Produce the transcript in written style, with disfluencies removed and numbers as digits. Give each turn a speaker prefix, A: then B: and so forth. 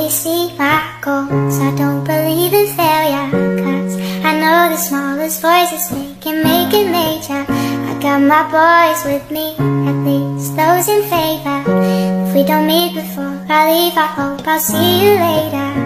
A: only see my goals. I don't believe in failure, cause I know the smallest voices can make it major. I got my boys with me, at least those in favor. If we don't meet before I leave, I hope I'll see you later.